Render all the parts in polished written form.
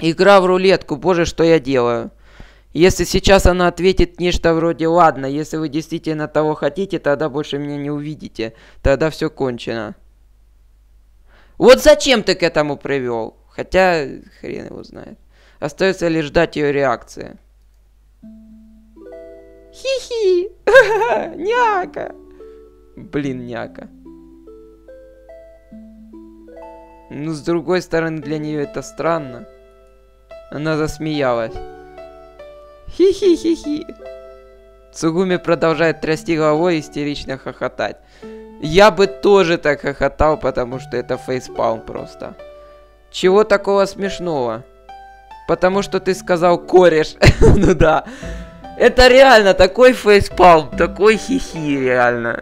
Игра в рулетку, боже, что я делаю. Если сейчас она ответит нечто вроде «Ладно, если вы действительно того хотите, тогда больше меня не увидите. Тогда все кончено». Вот зачем ты к этому привел? Хотя, хрен его знает. Остается лишь ждать ее реакции. Хи-хи! Няка! Блин, няка. Ну, с другой стороны, для нее это странно. Она засмеялась. Хи-хи-хи-хи. Цугуми продолжает трясти головой и истерично хохотать. Я бы тоже так хохотал, потому что это фейспалм просто. Чего такого смешного? Потому что ты сказал кореш. Ну да. Это реально такой фейспалм, такой хихи реально.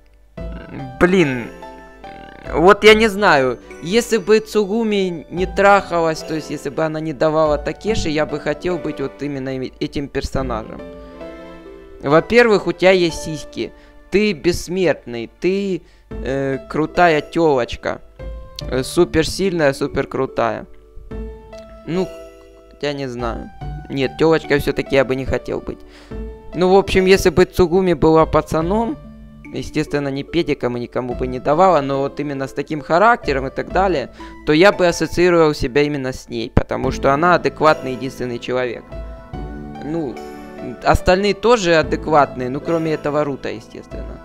Блин. Вот я не знаю. Если бы Цугуми не трахалась, то есть если бы она не давала Такеши, я бы хотел быть вот именно этим персонажем. Во-первых, у тебя есть сиськи. Ты бессмертный. Ты крутая тёлочка. Супер сильная, супер крутая. Ну, я не знаю. Нет, тёлочкой все-таки я бы не хотел быть. Ну, в общем, если бы Цугуми была пацаном, естественно, не педиком и никому бы не давала, но вот именно с таким характером и так далее, то я бы ассоциировал себя именно с ней, потому что она адекватный единственный человек. Ну, остальные тоже адекватные, ну, кроме этого Рута, естественно.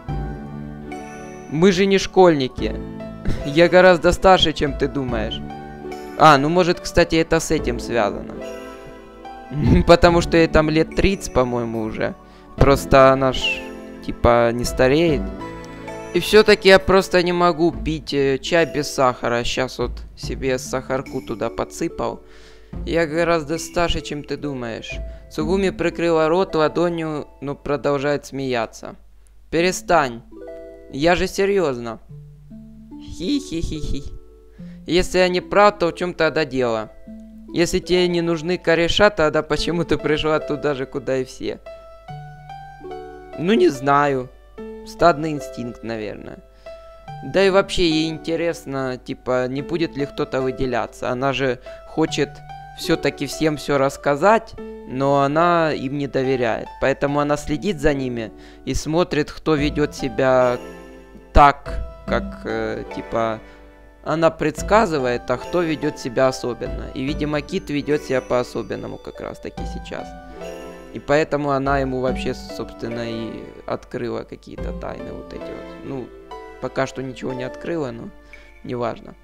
Мы же не школьники. Я гораздо старше, чем ты думаешь. А, ну, может, кстати, это с этим связано. Потому что ей там лет 30, по-моему, уже. Просто она ж, типа, не стареет. И все-таки я просто не могу пить чай без сахара. Сейчас вот себе сахарку туда подсыпал. Я гораздо старше, чем ты думаешь. Цугуми прикрыла рот ладонью, но продолжает смеяться. Перестань. Я же серьезно. Хи-хи-хи-хи. Если я не прав, то в чем тогда дело? Если тебе не нужны кореша, тогда почему ты пришла туда же, куда и все? Ну, не знаю. Стадный инстинкт, наверное. Да и вообще ей интересно, типа, не будет ли кто-то выделяться. Она же хочет все-таки всем все рассказать, но она им не доверяет. Поэтому она следит за ними и смотрит, кто ведет себя так, как, типа, она предсказывает, а кто ведет себя особенно. И, видимо, Кит ведет себя по-особенному как раз-таки сейчас. И поэтому она ему вообще, собственно, и открыла какие-то тайны вот эти вот. Ну, пока что ничего не открыла, но неважно.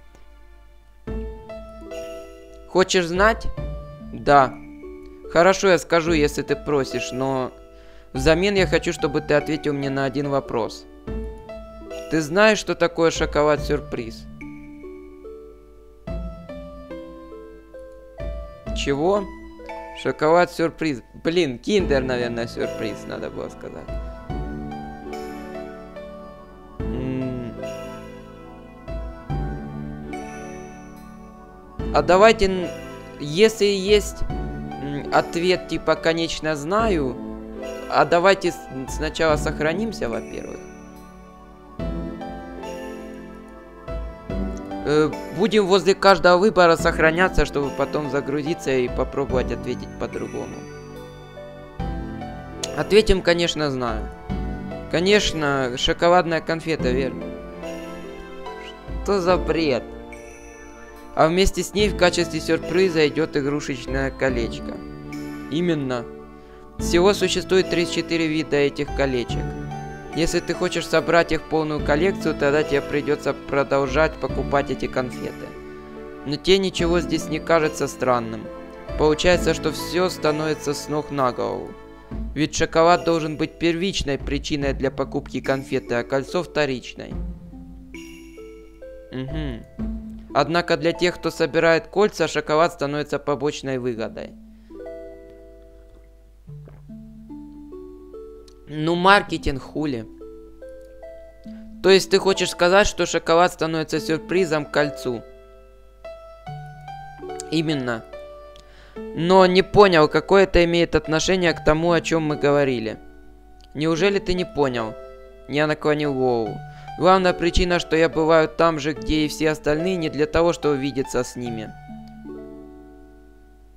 Хочешь знать? Да. Хорошо, я скажу, если ты просишь, но взамен я хочу, чтобы ты ответил мне на один вопрос. Ты знаешь, что такое шоколад-сюрприз? Чего? Шоколад-сюрприз. Блин, киндер, наверное, сюрприз, надо было сказать. А давайте, если есть ответ типа «конечно знаю», а давайте сначала сохранимся, во-первых. Будем возле каждого выбора сохраняться, чтобы потом загрузиться и попробовать ответить по-другому. Ответим, конечно, знаю. Конечно, шоколадная конфета, верно. Что за бред? А вместе с ней в качестве сюрприза идет игрушечное колечко. Именно. Всего существует 34 вида этих колечек. Если ты хочешь собрать их в полную коллекцию, тогда тебе придется продолжать покупать эти конфеты. Но тебе ничего здесь не кажется странным. Получается, что все становится с ног на голову. Ведь шоколад должен быть первичной причиной для покупки конфеты, а кольцо вторичной. Угу. Однако для тех, кто собирает кольца, шоколад становится побочной выгодой. Ну, маркетинг хули. То есть ты хочешь сказать, что шоколад становится сюрпризом к кольцу? Именно. Но не понял, какое это имеет отношение к тому, о чем мы говорили. Неужели ты не понял? Я наклонил голову. Главная причина, что я бываю там же, где и все остальные, не для того, чтобы видеться с ними.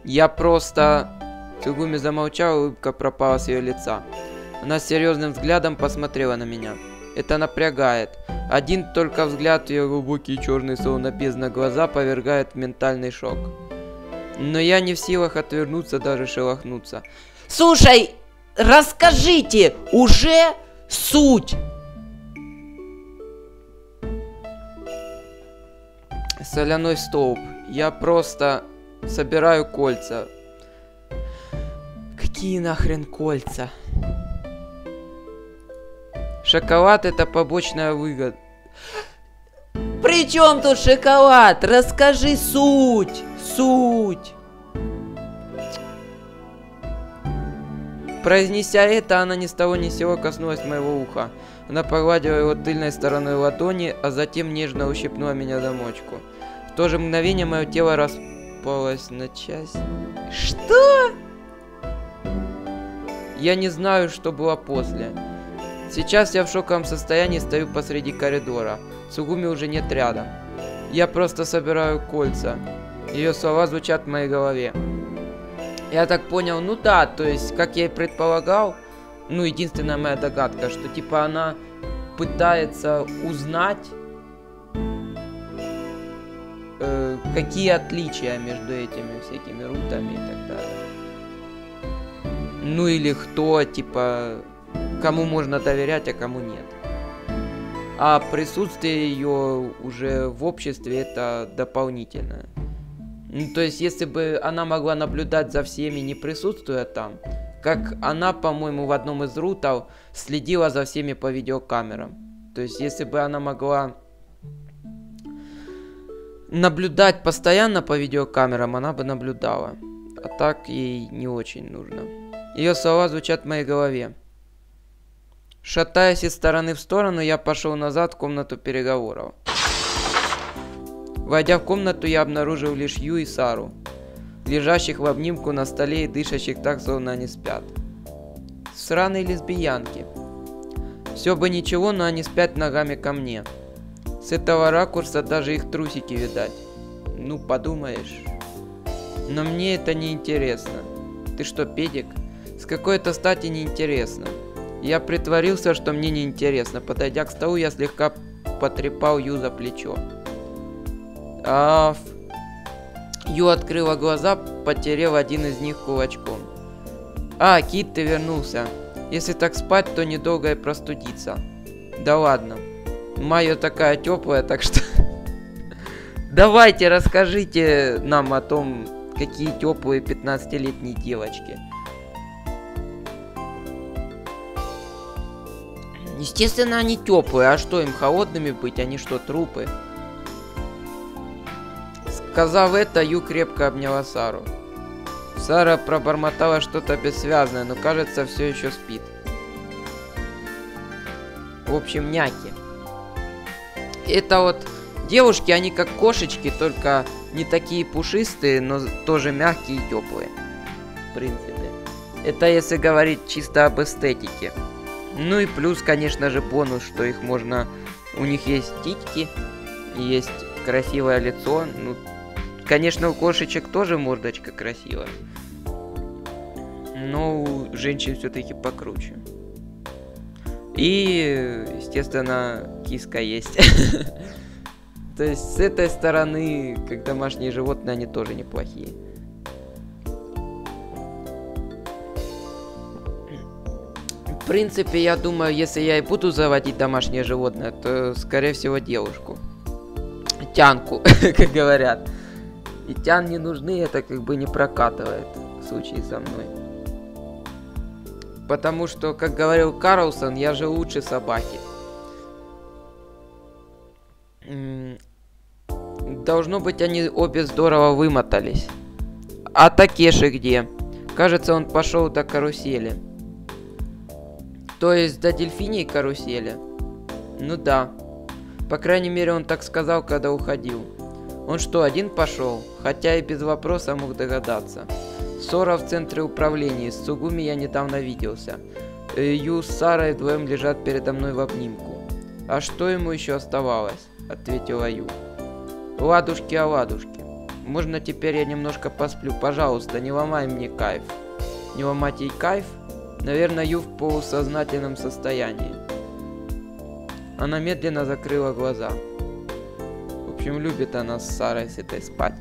Я просто... Цугуми замолчала, улыбка пропала с ее лица. Она с серьезным взглядом посмотрела на меня. Это напрягает. Один только взгляд в ее глубокие черные, словно бездна глаза, повергает в ментальный шок. Но я не в силах отвернуться, даже шелохнуться. Слушай, расскажите уже суть. Соляной столб. Я просто собираю кольца. Какие нахрен кольца? Шоколад — это побочная выгода. При чем тут шоколад? Расскажи суть. Суть. Произнеся это, она ни с того ни с сего коснулась моего уха. Она погладила его тыльной стороной ладони, а затем нежно ущипнула меня за мочку. В то же мгновение мое тело распалось на части. Что? Я не знаю, что было после. Сейчас я в шоковом состоянии стою посреди коридора. Цугуми уже нет рядом. Я просто собираю кольца. Ее слова звучат в моей голове. Я так понял, ну да, то есть, как я и предполагал, ну, единственная моя догадка, что, типа, она пытается узнать, какие отличия между этими всякими рутами и так далее. Ну, или кто, типа, кому можно доверять, а кому нет. А присутствие ее уже в обществе — это дополнительное. Ну, то есть, если бы она могла наблюдать за всеми, не присутствуя там, как она, по-моему, в одном из рутов следила за всеми по видеокамерам. То есть, если бы она могла наблюдать постоянно по видеокамерам, она бы наблюдала. А так ей не очень нужно. Ее слова звучат в моей голове. Шатаясь из стороны в сторону, я пошел назад в комнату переговоров. Войдя в комнату, я обнаружил лишь Ю и Сару, лежащих в обнимку на столе и дышащих так, словно они спят. Сраные лесбиянки. Все бы ничего, но они спят ногами ко мне. С этого ракурса даже их трусики видать. Ну, подумаешь. Но мне это не интересно. Ты что, педик? С какой-то стати не интересно. Я притворился, что мне не интересно. Подойдя к столу, я слегка потрепал Ю за плечо. Ю открыла глаза, потеряв один из них кулачком. А, Кит, ты вернулся. Если так спать, то недолго и простудиться. Да ладно. Майя такая теплая, так что... Давайте, расскажите нам о том, какие теплые 15-летние девочки. Естественно, они теплые. А что, им холодными быть? Они что, трупы? Сказав это, Ю крепко обняла Сару. Сара пробормотала что-то бессвязное, но, кажется, все еще спит. В общем, няки. Это вот девушки, они как кошечки, только не такие пушистые, но тоже мягкие и теплые. В принципе. Это если говорить чисто об эстетике. Ну и плюс, конечно же, бонус, что их можно... У них есть титьки, есть красивое лицо. Ну, конечно, у кошечек тоже мордочка красивая. Но у женщин все-таки покруче. И, естественно, киска есть. То есть, с этой стороны, как домашние животные, они тоже неплохие. В принципе, я думаю, если я и буду заводить домашнее животное, то, скорее всего, девушку. Тянку, как говорят. И тян не нужны, это как бы не прокатывает в случае со мной. Потому что, как говорил Карлсон, я же лучше собаки. Должно быть, они обе здорово вымотались. А Такеши где? Кажется, он пошел до карусели. То есть до дельфиней карусели? Ну да. По крайней мере, он так сказал, когда уходил. Он что, один пошел? Хотя и без вопроса мог догадаться. Ссора в центре управления. С Цугуми я недавно виделся. Ю с Сарой вдвоем лежат передо мной в обнимку. А что ему еще оставалось? Ответила Ю. Ладушки, оладушки. Можно теперь я немножко посплю? Пожалуйста, не ломай мне кайф. Не ломать ей кайф? Наверное, Ю в полусознательном состоянии. Она медленно закрыла глаза. В общем, любит она с Сарой с этой спать.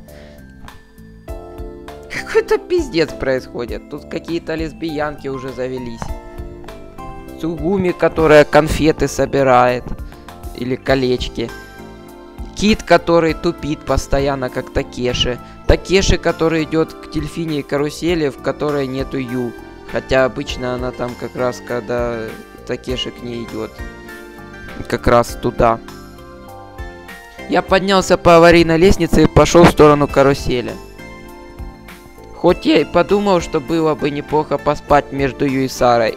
Какой-то пиздец происходит. Тут какие-то лесбиянки уже завелись. Цугуми, которая конфеты собирает. Или колечки. Кит, который тупит постоянно, как Такеши. Такеши, который идет к дельфине и карусели, в которой нету Ю. Хотя обычно она там как раз, когда Такеши к ней идет. Как раз туда. Я поднялся по аварийной лестнице и пошел в сторону карусели. Хоть я и подумал, что было бы неплохо поспать между Ю и Сарой.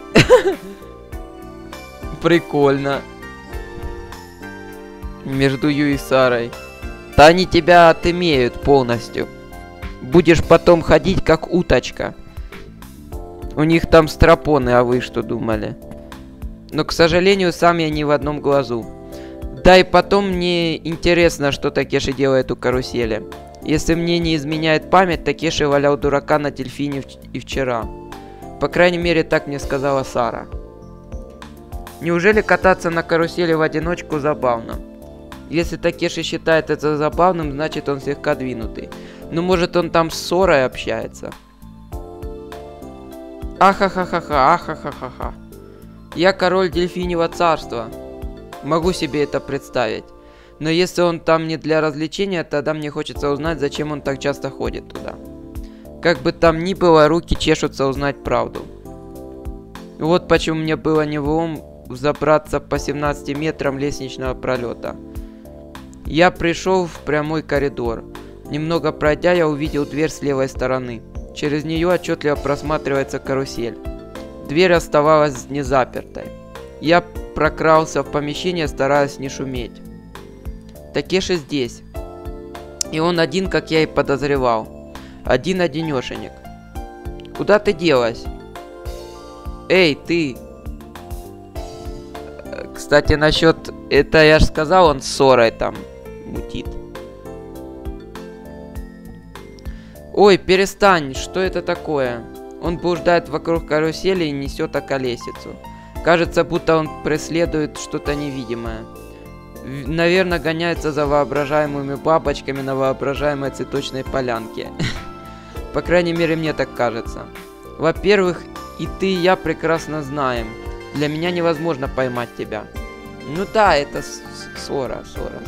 Прикольно. Между Ю и Сарой. Да они тебя отымеют полностью. Будешь потом ходить как уточка. У них там стропоны, а вы что думали? Но, к сожалению, сам я не в одном глазу. Да и потом мне интересно, что Такеши делает у карусели. Если мне не изменяет память, Такеши валял дурака на дельфине и вчера. По крайней мере, так мне сказала Сара. Неужели кататься на карусели в одиночку забавно? Если Такеши считает это забавным, значит он слегка двинутый. Ну, может, он там с Сорой общается? Ахахахаха, ахахахаха. Я король дельфиньего царства. Могу себе это представить. Но если он там не для развлечения, тогда мне хочется узнать, зачем он так часто ходит туда. Как бы там ни было, руки чешутся узнать правду. Вот почему мне было невлом забраться по 17 метрам лестничного пролета. Я пришел в прямой коридор. Немного пройдя, я увидел дверь с левой стороны. Через нее отчетливо просматривается карусель. Дверь оставалась незапертой. Я прокрался в помещение, стараясь не шуметь. Такеши здесь. И он один, как я и подозревал. Один-одинешенек. Куда ты делась? Эй, ты! Кстати, насчет... Это я же сказал, он с Сорой там мутит. Ой, перестань, что это такое? Он блуждает вокруг карусели и несет околесицу. Кажется, будто он преследует что-то невидимое. Наверное, гоняется за воображаемыми бабочками на воображаемой цветочной полянке. По крайней мере, мне так кажется. Во-первых, и ты, и я прекрасно знаем. Для меня невозможно поймать тебя. Ну да, это Сора.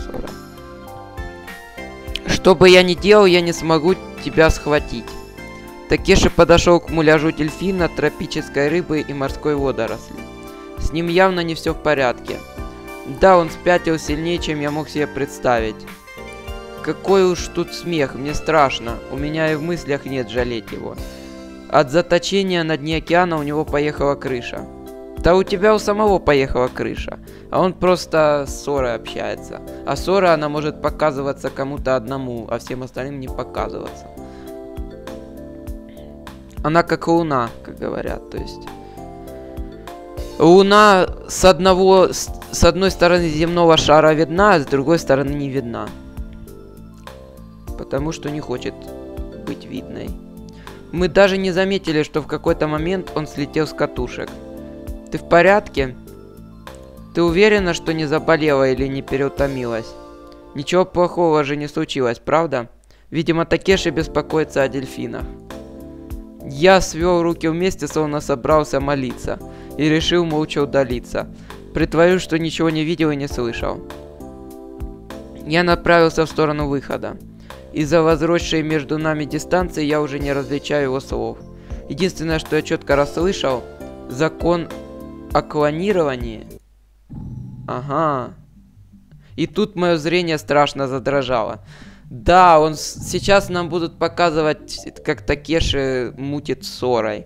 Что бы я ни делал, я не смогу тебя схватить. Такеши подошел к муляжу дельфина, тропической рыбы и морской водоросли. С ним явно не все в порядке. Да, он спятил сильнее, чем я мог себе представить. Какой уж тут смех, мне страшно. У меня и в мыслях нет жалеть его. От заточения на дне океана у него поехала крыша. Да у тебя у самого поехала крыша. А он просто с Сорой общается. А Сора, она может показываться кому-то одному, а всем остальным не показываться. Она как луна, как говорят, то есть... Луна с одной стороны земного шара видна, а с другой стороны не видна. Потому что не хочет быть видной. Мы даже не заметили, что в какой-то момент он слетел с катушек. Ты в порядке? Ты уверена, что не заболела или не переутомилась? Ничего плохого же не случилось, правда? Видимо, Такеши беспокоится о дельфинах. Я свел руки вместе, словно собрался молиться. И решил молча удалиться. Притворюсь, что ничего не видел и не слышал. Я направился в сторону выхода. Из-за возросшей между нами дистанции я уже не различаю его слов. Единственное, что я четко расслышал, закон о клонировании. Ага. И тут мое зрение страшно задрожало. Да, сейчас нам будут показывать, как Такеши мутит с Сорой.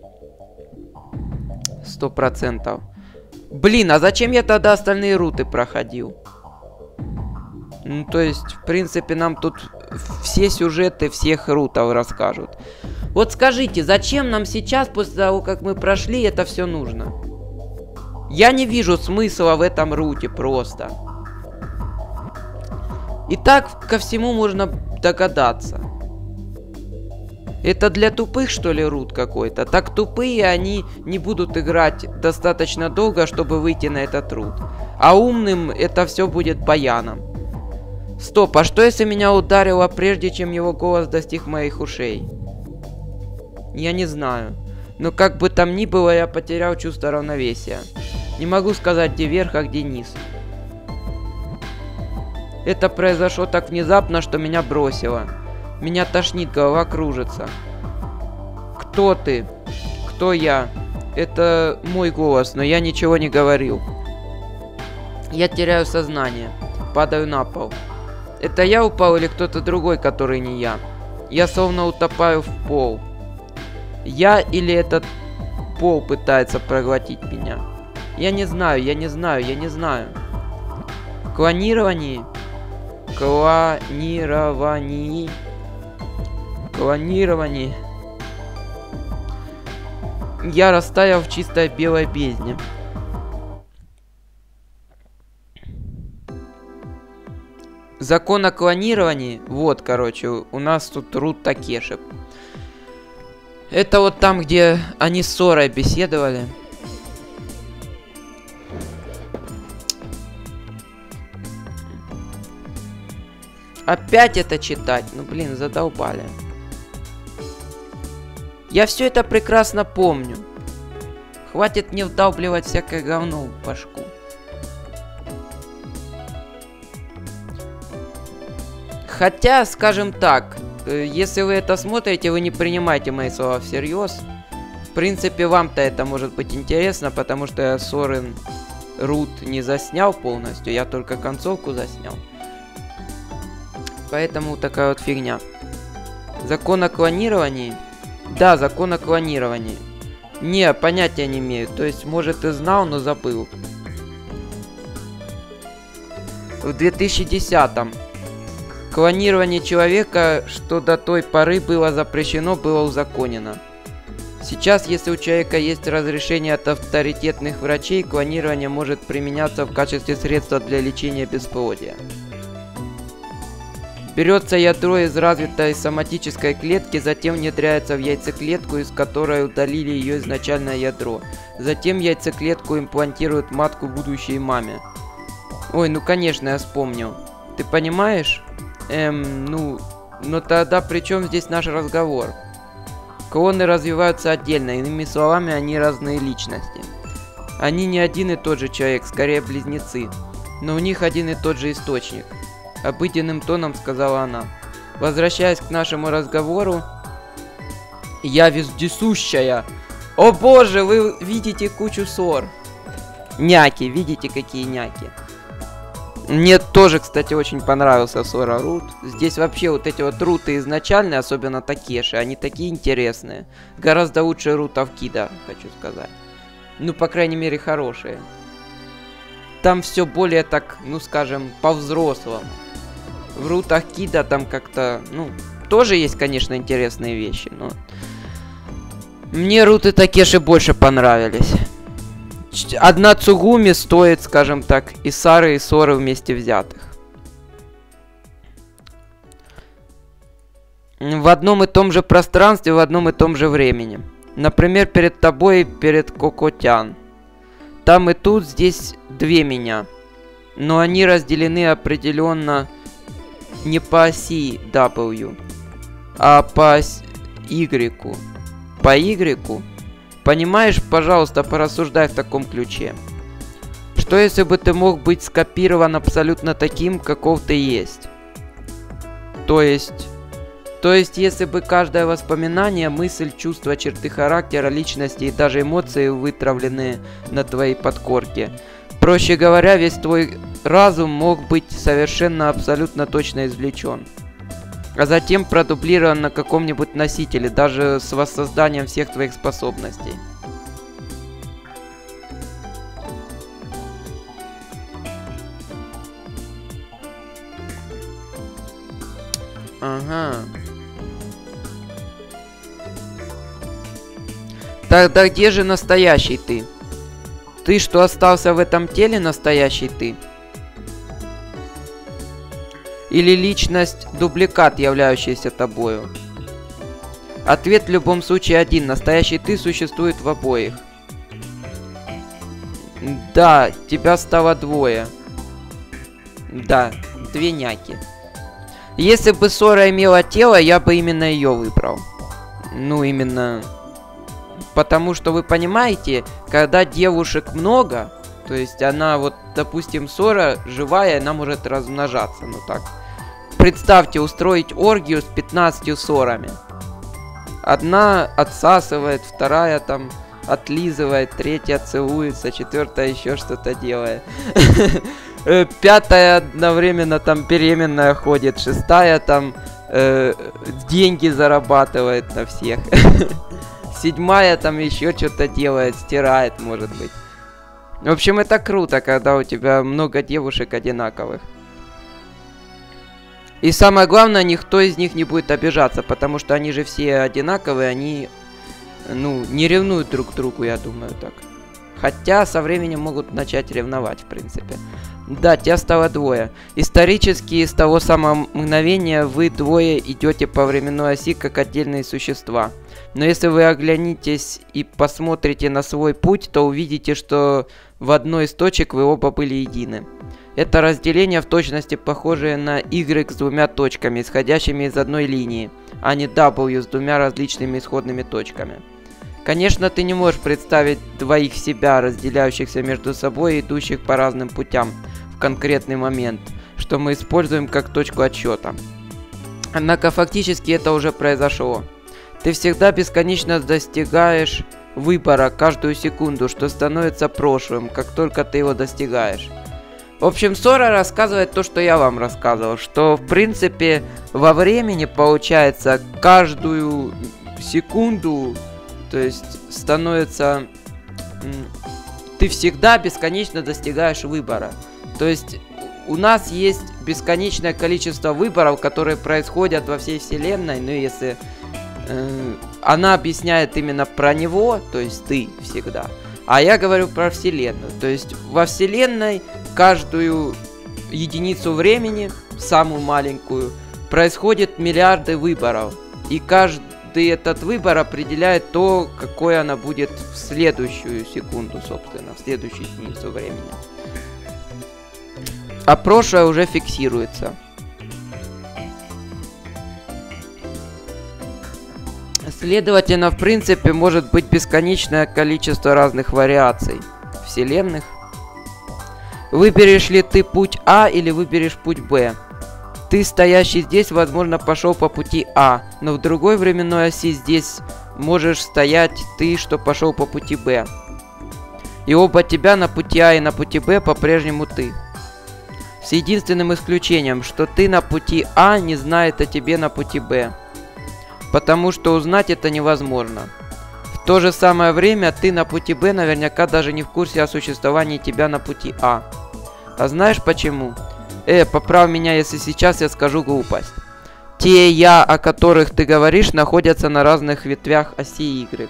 100%. Блин, а зачем я тогда остальные руты проходил? Ну, то есть, в принципе, нам тут все сюжеты всех рутов расскажут. Вот скажите, зачем нам сейчас, после того, как мы прошли, это все нужно? Я не вижу смысла в этом руте просто. И так ко всему можно догадаться. Это для тупых, что ли, рут какой-то? Так тупые они не будут играть достаточно долго, чтобы выйти на этот рут. А умным это все будет баяном. Стоп, а что если меня ударило, прежде чем его голос достиг моих ушей? Я не знаю. Но как бы там ни было, я потерял чувство равновесия. Не могу сказать, где верх, а где низ. Это произошло так внезапно, что меня бросило. Меня тошнит, голова кружится. Кто ты? Кто я? Это мой голос, но я ничего не говорил. Я теряю сознание. Падаю на пол. Это я упал или кто-то другой, который не я? Я словно утопаю в пол. Я или этот пол пытается проглотить меня? Я не знаю, я не знаю, я не знаю. Клонирование? Клонирование. Клонирование. Я растаял в чистой белой бездне. Закон о клонировании. Вот, короче, у нас тут рут Такеши. Это вот там, где они с Сорой беседовали. Опять это читать? Ну, блин, задолбали. Я все это прекрасно помню. Хватит мне вдалбливать всякое говно в башку. Хотя, скажем так, если вы это смотрите, вы не принимайте мои слова всерьез. В принципе, вам-то это может быть интересно, потому что я Сорен рут не заснял полностью, я только концовку заснял. Поэтому такая вот фигня. Закон о клонировании? Да, закон о клонировании. Не, понятия не имею. То есть, может, и знал, но забыл. В 2010-м. Клонирование человека, что до той поры было запрещено, было узаконено. Сейчас, если у человека есть разрешение от авторитетных врачей, клонирование может применяться в качестве средства для лечения бесплодия. Берется ядро из развитой соматической клетки, затем внедряется в яйцеклетку, из которой удалили ее изначальное ядро. Затем яйцеклетку имплантируют матку будущей маме. Ой, ну конечно, я вспомнил. Ты понимаешь? Ну тогда при чем здесь наш разговор? Клоны развиваются отдельно, иными словами, они разные личности. Они не один и тот же человек, скорее близнецы. Но у них один и тот же источник. Обыденным тоном сказала она. Возвращаясь к нашему разговору, я вездесущая. О боже, вы видите кучу ссор. Няки, видите какие няки. Мне тоже, кстати, очень понравился Сора Рут. Здесь вообще вот эти вот руты изначальные, особенно Такеши, они такие интересные. Гораздо лучше рутов Кида, хочу сказать. Ну, по крайней мере, хорошие. Там все более так, ну скажем, по-взрослому. В рутах Кида там как-то, ну, тоже есть, конечно, интересные вещи, но... Мне руты Такеши больше понравились. Одна Цугуми стоит, скажем так, и Сары, и Соры вместе взятых. В одном и том же пространстве, в одном и том же времени. Например, перед тобой и перед Кокотян. Там и тут, здесь две меня. Но они разделены определенно не по оси W, а по оси Y. По Y? Понимаешь, пожалуйста, порассуждай в таком ключе. Что если бы ты мог быть скопирован абсолютно таким, каков ты есть? То есть, если бы каждое воспоминание, мысль, чувство, черты характера, личности и даже эмоции вытравлены на твоей подкорке. Проще говоря, весь твой разум мог быть совершенно абсолютно точно извлечен. А затем продублирован на каком-нибудь носителе, даже с воссозданием всех твоих способностей. Ага. Тогда где же настоящий ты? Ты, что остался в этом теле, настоящий ты? или личность дубликат, являющаяся тобою? Ответ в любом случае один. Настоящий ты существует в обоих. Да, тебя стало двое. Да, две няки. Если бы Сора имела тело, я бы именно ее выбрал. Ну, именно... Потому что вы понимаете, когда девушек много, то есть она вот, допустим, Сора живая, она может размножаться, ну так. Представьте, устроить оргию с 15 Сорами. Одна отсасывает, вторая там отлизывает, третья целуется, четвертая еще что-то делает. Пятая одновременно там беременная ходит, шестая там деньги зарабатывает на всех. Седьмая там еще что-то делает, стирает, может быть. В общем, это круто, когда у тебя много девушек одинаковых. И самое главное, никто из них не будет обижаться, потому что они же все одинаковые, они, ну, не ревнуют друг к другу, я думаю, так. Хотя со временем могут начать ревновать, в принципе. Да, тебя стало двое. Исторически, с того самого мгновения, вы двое идете по временной оси, как отдельные существа. Но если вы оглянетесь и посмотрите на свой путь, то увидите, что в одной из точек вы оба были едины. Это разделение в точности похоже на Y с двумя точками, исходящими из одной линии, а не W с двумя различными исходными точками. Конечно, ты не можешь представить двоих себя, разделяющихся между собой и идущих по разным путям в конкретный момент, что мы используем как точку отсчета. Однако фактически это уже произошло. Ты всегда бесконечно достигаешь выбора каждую секунду, что становится прошлым, как только ты его достигаешь. В общем, Сора рассказывает то, что я вам рассказывал, что в принципе во времени получается каждую секунду, то есть становится... Ты всегда бесконечно достигаешь выбора. То есть у нас есть бесконечное количество выборов, которые происходят во всей вселенной, но если... она объясняет именно про него, то есть ты всегда. А я говорю про вселенную. То есть во вселенной каждую единицу времени, самую маленькую, происходит миллиарды выборов. И каждый этот выбор определяет то, какой она будет в следующую секунду, собственно, в следующую единицу времени. А прошлое уже фиксируется. Следовательно, в принципе, может быть бесконечное количество разных вариаций вселенных. Выберешь ли ты путь А или выберешь путь Б? Ты, стоящий здесь, возможно, пошел по пути А, но в другой временной оси здесь можешь стоять ты, что пошел по пути Б. И оба тебя на пути А и на пути Б по-прежнему ты. С единственным исключением, что ты на пути А не знает о тебе на пути Б. Потому что узнать это невозможно. В то же самое время ты на пути Б наверняка даже не в курсе о существовании тебя на пути А. А знаешь почему? Поправь меня, если сейчас я скажу глупость. Те я, о которых ты говоришь, находятся на разных ветвях оси Y.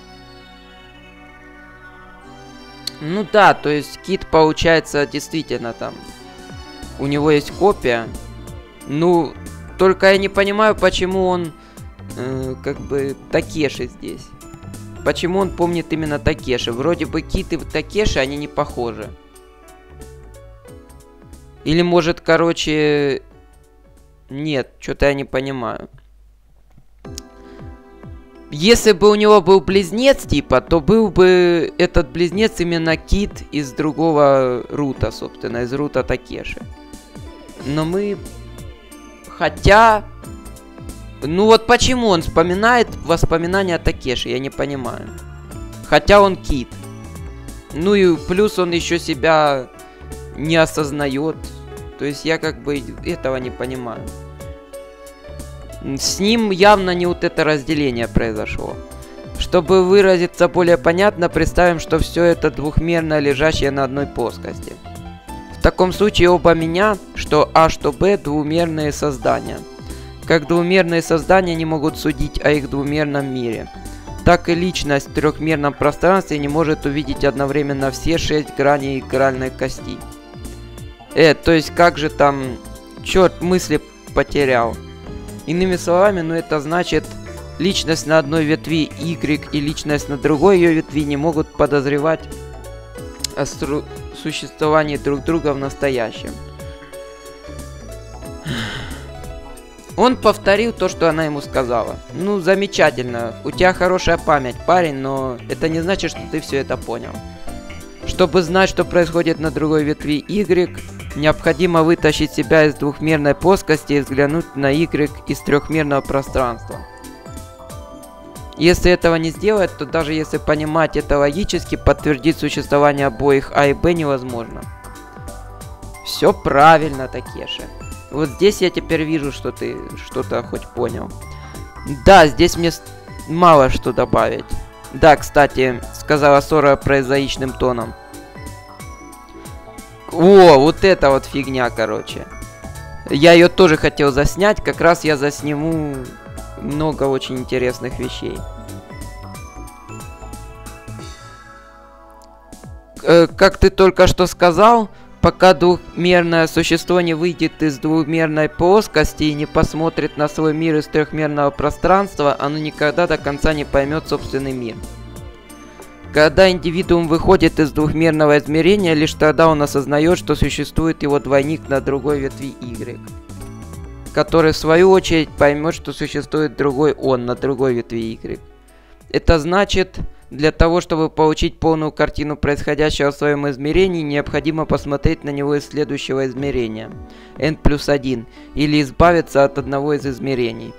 Ну да, то есть Кит, получается, действительно там. У него есть копия. Ну, только я не понимаю, почему он... как бы Такеши здесь. Почему он помнит именно Такеши? Вроде бы Кит и Такеши, они не похожи. Или может, короче... Нет, что-то я не понимаю. Если бы у него был близнец, типа, то был бы этот близнец именно Кит из другого рута, собственно, из рута Такеши. Но мы... Хотя... Ну вот почему он вспоминает воспоминания о Такеши, я не понимаю. Хотя он Кит. Ну и плюс он еще себя не осознает. То есть я как бы этого не понимаю. С ним явно не вот это разделение произошло. Чтобы выразиться более понятно, представим, что все это двухмерно лежащее на одной плоскости. В таком случае оба меня, что А, что Б, двумерные создания. Как двумерные создания не могут судить о их двумерном мире, так и личность в трехмерном пространстве не может увидеть одновременно все 6 граней игральной кости. То есть как же там Черт, мысли потерял. Иными словами, ну это значит, личность на одной ветви Y и личность на другой ее ветви не могут подозревать о существовании друг друга в настоящем. Он повторил то, что она ему сказала. Ну, замечательно. У тебя хорошая память, парень, но это не значит, что ты все это понял. Чтобы знать, что происходит на другой ветви Y, необходимо вытащить себя из двухмерной плоскости и взглянуть на Y из трехмерного пространства. Если этого не сделать, то даже если понимать это логически, подтвердить существование обоих А и Б невозможно. Все правильно, Такеши. Вот здесь я теперь вижу, что ты что-то хоть понял. Да, здесь мне мало что добавить. Да, кстати, сказала Сора прозаичным тоном. О, вот это вот фигня, короче. Я ее тоже хотел заснять, как раз я засниму много очень интересных вещей. Как ты только что сказал, пока двухмерное существо не выйдет из двухмерной плоскости и не посмотрит на свой мир из трехмерного пространства, оно никогда до конца не поймет собственный мир. Когда индивидуум выходит из двухмерного измерения, лишь тогда он осознает, что существует его двойник на другой ветви Y, который в свою очередь поймет, что существует другой он на другой ветви Y. Это значит, для того, чтобы получить полную картину происходящего в своем измерении, необходимо посмотреть на него из следующего измерения, n+1, или избавиться от одного из измерений.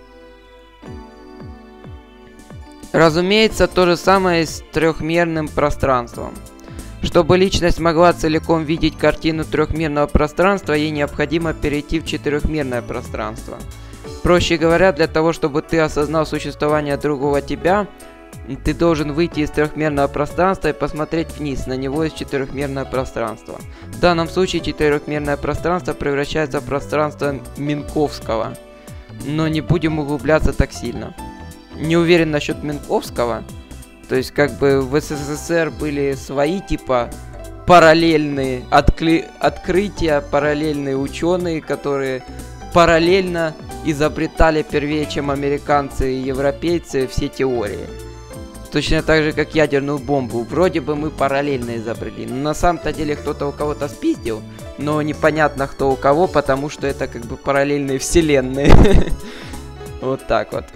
Разумеется, то же самое с трехмерным пространством. Чтобы личность могла целиком видеть картину трехмерного пространства, ей необходимо перейти в четырехмерное пространство. Проще говоря, для того, чтобы ты осознал существование другого тебя, ты должен выйти из трехмерного пространства и посмотреть вниз на него из четырехмерного пространства. В данном случае четырехмерное пространство превращается в пространство Минковского. Но не будем углубляться так сильно. Не уверен насчет Минковского. То есть, как бы в СССР были свои типа параллельные открытия, параллельные ученые, которые параллельно изобретали первее, чем американцы и европейцы, все теории. Точно так же, как ядерную бомбу. Вроде бы мы параллельно изобрели. Но на самом-то деле кто-то у кого-то спиздил. Но непонятно кто у кого, потому что это как бы параллельные вселенные. Вот так вот.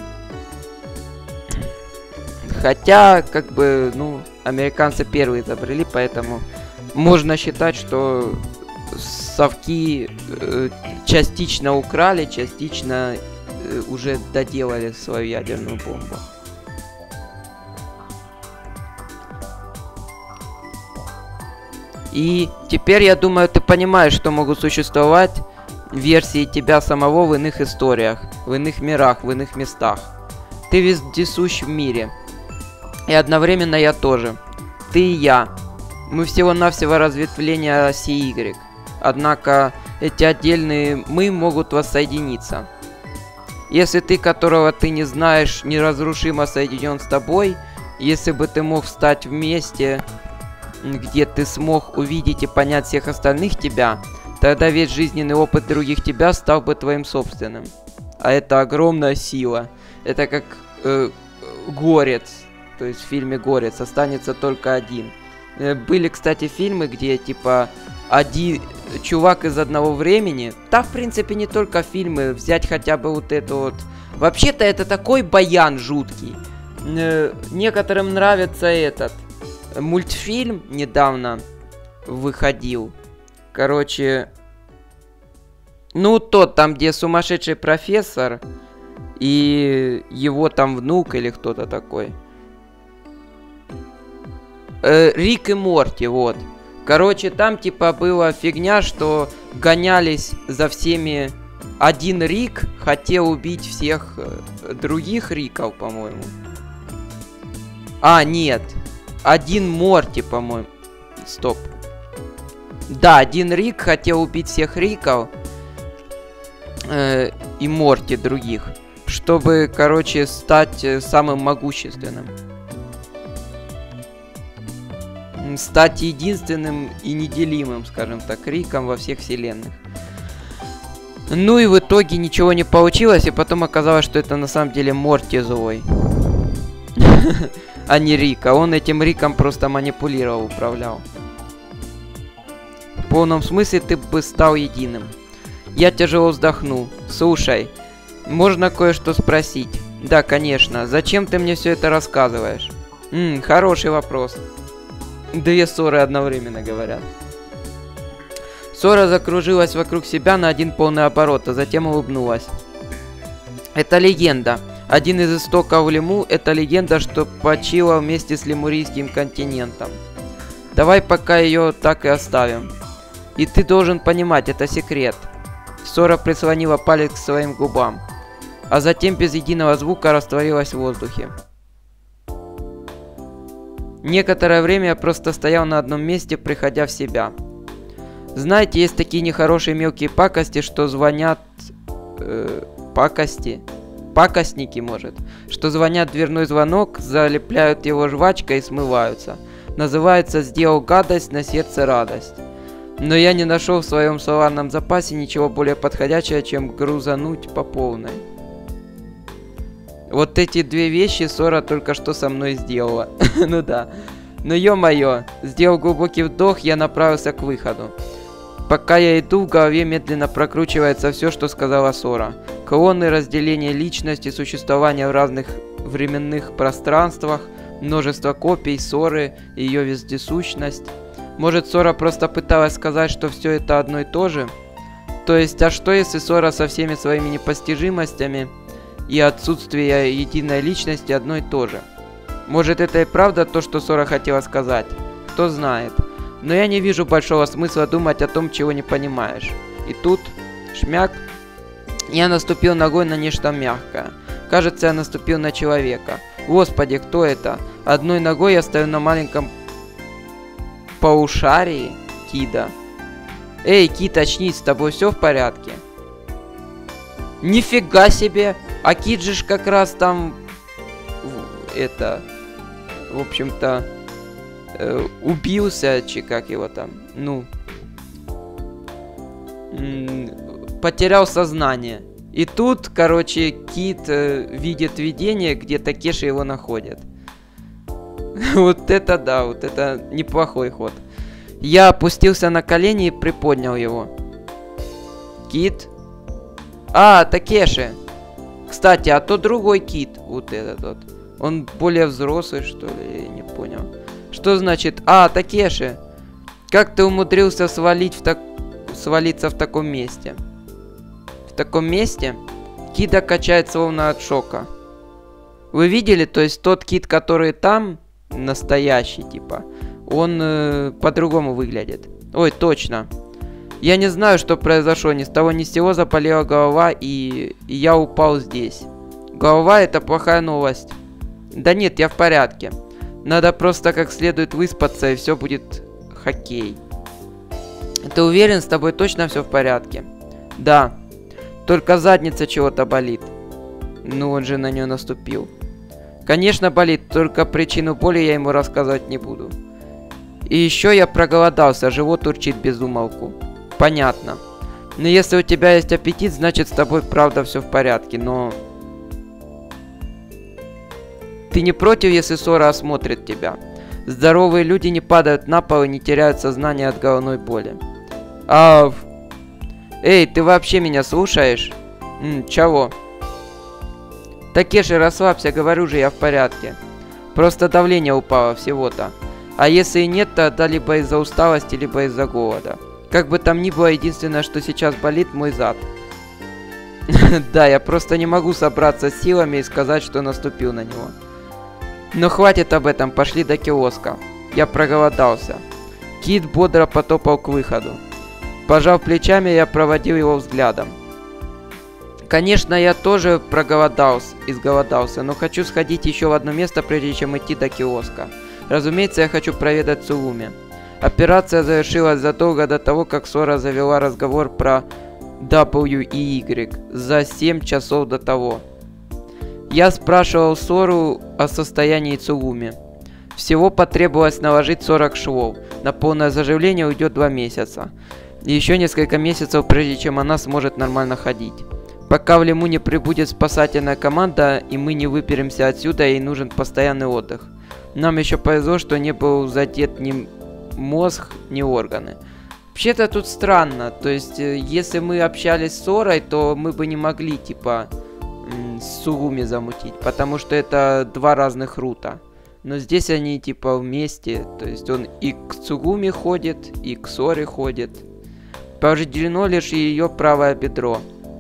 Хотя, как бы, ну, американцы первые изобрели, поэтому можно считать, что совки частично украли, частично уже доделали свою ядерную бомбу. И теперь, я думаю, ты понимаешь, что могут существовать версии тебя самого в иных историях, в иных мирах, в иных местах. Ты вездесущ в мире. И одновременно я тоже. Ты и я. Мы всего-навсего разветвления оси Y. Однако эти отдельные мы могут воссоединиться. Если ты, которого ты не знаешь, неразрушимо соединен с тобой, если бы ты мог встать вместе, где ты смог увидеть и понять всех остальных тебя, тогда весь жизненный опыт других тебя стал бы твоим собственным. А это огромная сила. Это как Горец. То есть в фильме «Горец» останется только один. Были, кстати, фильмы, где, типа, один чувак из одного времени... Да, в принципе, не только фильмы. Взять хотя бы вот это вот... Вообще-то это такой баян жуткий. Некоторым нравится этот... Мультфильм недавно выходил. Короче... Ну, тот там, где сумасшедший профессор... И его там внук или кто-то такой... Рик и Морти, вот. Короче, там типа была фигня, что гонялись за всеми. Один Рик хотел убить всех других Риков, по-моему. А, нет. Один Морти, по-моему. Стоп. Да, один Рик хотел убить всех Риков. И Морти других. Чтобы, короче, стать самым могущественным. Стать единственным и неделимым, скажем так, Риком во всех вселенных. Ну и в итоге ничего не получилось, и потом оказалось, что это на самом деле Морти злой. А не Рик. А он этим Риком просто манипулировал, управлял. В полном смысле ты бы стал единым. Я тяжело вздохнул. Слушай, можно кое-что спросить? Да, конечно. Зачем ты мне все это рассказываешь? Хороший вопрос. Две ссоры одновременно говорят. Сора закружилась вокруг себя на один полный оборот, а затем улыбнулась. Это легенда. Один из истоков Лему — это легенда, что почила вместе с лемурийским континентом. Давай пока ее так и оставим. И ты должен понимать, это секрет. Сора прислонила палец к своим губам, а затем без единого звука растворилась в воздухе. Некоторое время я просто стоял на одном месте, приходя в себя. Знаете, есть такие нехорошие мелкие пакости, что звонят... Пакостники, может. Что звонят в дверной звонок, залепляют его жвачкой и смываются. Называется «Сделал гадость, на сердце радость». Но я не нашел в своем словарном запасе ничего более подходящего, чем грузануть по полной. Вот эти две вещи Сора только что со мной сделала. Ну да. Но ё-моё, сделал глубокий вдох, я направился к выходу. Пока я иду, в голове медленно прокручивается все, что сказала Сора. Колонны, разделение личности, существование в разных временных пространствах, множество копий Соры, ее вездесущность. Может, Сора просто пыталась сказать, что все это одно и то же? То есть, а что если Сора со всеми своими непостижимостями и отсутствие единой личности одно и то же? Может, это и правда то, что Сора хотела сказать? Кто знает. Но я не вижу большого смысла думать о том, чего не понимаешь. И тут, шмяк, я наступил ногой на нечто мягкое. Кажется, я наступил на человека. Господи, кто это? Одной ногой я стою на маленьком полушарии Кида. Эй, Кид, очнись, с тобой все в порядке? Нифига себе! А Кид же как раз там... в общем-то... убился, как его там, ну, потерял сознание. И тут, короче, Кид видит видение, где Такеши его находит. Вот это да, вот это неплохой ход. Я опустился на колени и приподнял его. Кид? А, Такеши. Кстати, а то другой Кид, вот этот вот. Он более взрослый, что ли, я не понял. Что значит? А, Такеши. Как ты умудрился свалиться в таком месте? В таком месте? Кида качает словно от шока. Вы видели? То есть тот Кид, который там, настоящий, типа, он по-другому выглядит. Ой, точно. Я не знаю, что произошло. Ни с того ни с сего заболела голова, и я упал здесь. Голова — это плохая новость. Да нет, я в порядке. Надо просто как следует выспаться, и все будет хоккей. Ты уверен, с тобой точно все в порядке? Да. Только задница чего-то болит. Ну, он же на нее наступил. Конечно, болит, только причину боли я ему рассказывать не буду. И еще я проголодался, живот урчит без умолку. Понятно. Но если у тебя есть аппетит, значит, с тобой правда все в порядке, но... Ты не против, если Сора осмотрит тебя? Здоровые люди не падают на пол и не теряют сознание от головной боли. Ав. Эй, ты вообще меня слушаешь? Чего? Такеши, расслабься, говорю же, я в порядке. Просто давление упало всего-то. А если и нет, то это либо из-за усталости, либо из-за голода. Как бы там ни было, единственное, что сейчас болит, мой зад. Да, я просто не могу собраться с силами и сказать, что наступил на него. Но хватит об этом, пошли до киоска. Я проголодался. Кид бодро потопал к выходу. Пожав плечами, я проводил его взглядом. Конечно, я тоже изголодался, но хочу сходить еще в одно место, прежде чем идти до киоска. Разумеется, я хочу проведать Цугуми. Операция завершилась задолго до того, как Сора завела разговор про W и Y. За 7 часов до того. Я спрашивал Сору о состоянии Цугуми. Всего потребовалось наложить 40 швов. На полное заживление уйдет 2 месяца. И еще несколько месяцев, прежде чем она сможет нормально ходить. Пока в Лиму не прибудет спасательная команда, и мы не выберемся отсюда, ей нужен постоянный отдых. Нам еще повезло, что не был задет ни мозг, ни органы. Вообще-то тут странно, то есть, если мы общались с Сорой, то мы бы не могли, типа, с Цугуми замутить, потому что это два разных рута. Но здесь они, типа, вместе, то есть он и к Цугуми ходит, и к Соре ходит. Повреждено лишь ее правое бедро.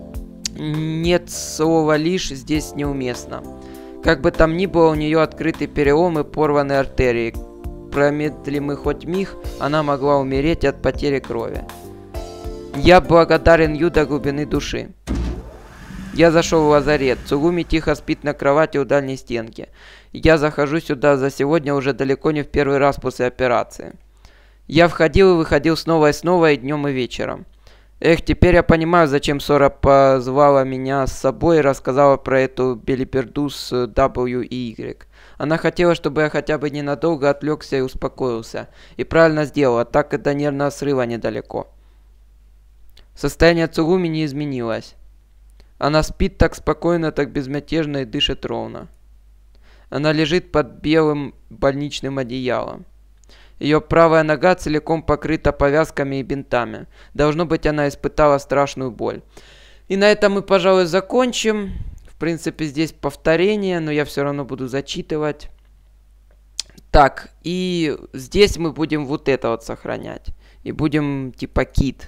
Нет, слова «лишь» здесь неуместно. Как бы там ни было, у нее открытый перелом и порванные артерии. Промедлим мы хоть миг, она могла умереть от потери крови. Я благодарен Ю до глубины души. Я зашел в лазарет. Цугуми тихо спит на кровати у дальней стенки. Я захожу сюда за сегодня уже далеко не в первый раз после операции. Я входил и выходил снова и снова, и днем, и вечером. Эх, теперь я понимаю, зачем Сора позвала меня с собой и рассказала про эту белиберду с W и Y. Она хотела, чтобы я хотя бы ненадолго отвлекся и успокоился. И правильно сделала, так и до нервного срыва недалеко. Состояние Цугуми не изменилось. Она спит так спокойно, так безмятежно и дышит ровно. Она лежит под белым больничным одеялом. Ее правая нога целиком покрыта повязками и бинтами. Должно быть, она испытала страшную боль. И на этом мы, пожалуй, закончим. В принципе, здесь повторение, но я все равно буду зачитывать. Так, и здесь мы будем вот это вот сохранять. И будем типа кит.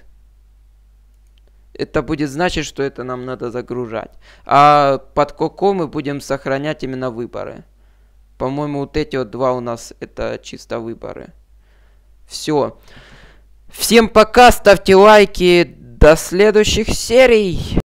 Это будет значить, что это нам надо загружать. А под коко мы будем сохранять именно выборы. По-моему, вот эти вот два у нас это чисто выборы. Все. Всем пока, ставьте лайки. До следующих серий.